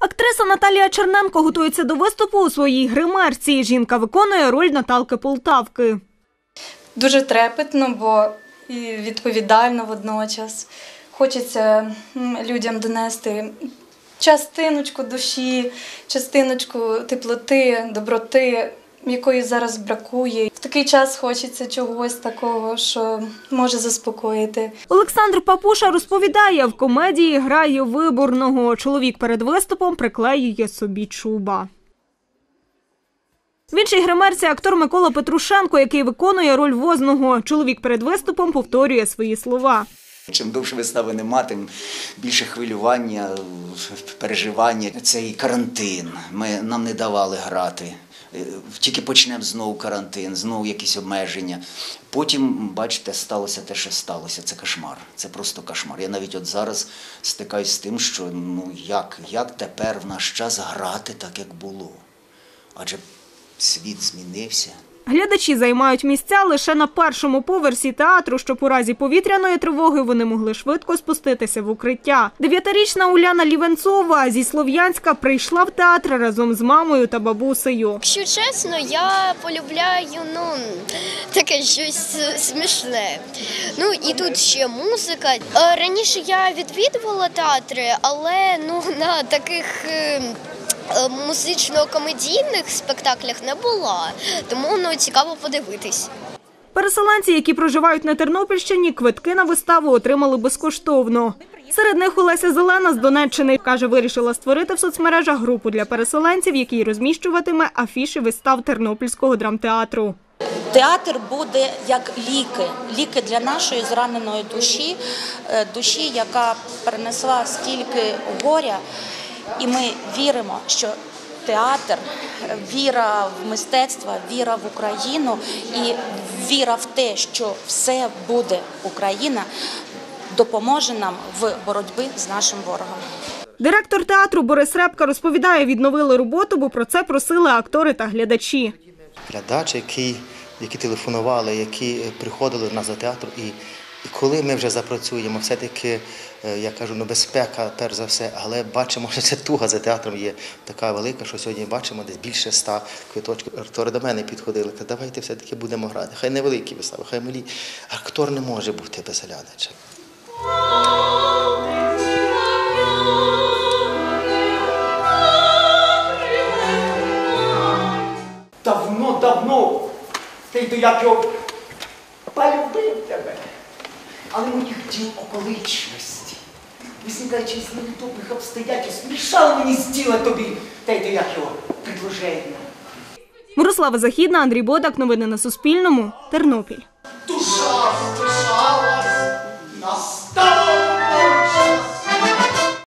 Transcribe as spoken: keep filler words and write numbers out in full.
Актриса Наталія Черненко готується до виступу у своїй гримерці. Жінка виконує роль Наталки Полтавки. Дуже трепетно, бо і відповідально водночас. Хочеться людям донести частиночку душі, частиночку теплоти, доброти, якої зараз бракує. В такий час хочеться чогось такого, що може заспокоїти. Олександр Папуша розповідає, в комедії грає виборного. Чоловік перед виступом приклеює собі чуба. В іншій гримерці актор Микола Петрушенко, який виконує роль возного. Чоловік перед виступом повторює свої слова. Чим довше вистави нема, тим більше хвилювання, переживання. Цей карантин, ми, нам не давали грати. Тільки почнемо знову карантин, знову якісь обмеження. Потім, бачите, сталося те, що сталося. Це кошмар, це просто кошмар. Я навіть от зараз стикаюсь з тим, що ну як, як тепер в наш час грати так, як було. Адже світ змінився. Глядачі займають місця лише на першому поверсі театру, щоб у разі повітряної тривоги вони могли швидко спуститися в укриття. Дев'ятирічна Уляна Лівенцова зі Слов'янська прийшла в театр разом з мамою та бабусею. Якщо чесно, я полюбляю, ну, таке щось смішне. Ну, і тут ще музика. Раніше я відвідувала театри, але, ну, на таких музично-комедійних спектаклях не була, тому ну, цікаво подивитись. Переселенці, які проживають на Тернопільщині, квитки на виставу отримали безкоштовно. Серед них Олеся Зелена з Донеччини. Каже, вирішила створити в соцмережах групу для переселенців, який розміщуватиме афіші вистав Тернопільського драмтеатру. Театр буде як ліки, ліки для нашої зраненої душі, душі, яка перенесла стільки горя. І ми віримо, що театр, віра в мистецтво, віра в Україну і віра в те, що все буде Україна, допоможе нам в боротьбі з нашим ворогом. Директор театру Борис Репка розповідає, відновили роботу, бо про це просили актори та глядачі. Глядач, які, які телефонували, які приходили до нас до театру, і І коли ми вже запрацюємо, все-таки, я кажу, ну, безпека, перш за все, але бачимо, що ця туга за театром є така велика, що сьогодні бачимо десь більше ста квиточків. Актори до мене підходили, кажуть, давайте все-таки будемо грати. Хай невеликі вистави, хай малі. Актор не може бути без глядача. Давно, давно, ти до як його полюбив тебе. Але моїх діл околичності, визникаючи з невідомих обстоятельств, мішали мені зділати тобі, та й до як його предложення. Мирослава Західна, Андрій Бодак. Новини на Суспільному. Тернопіль. Душа!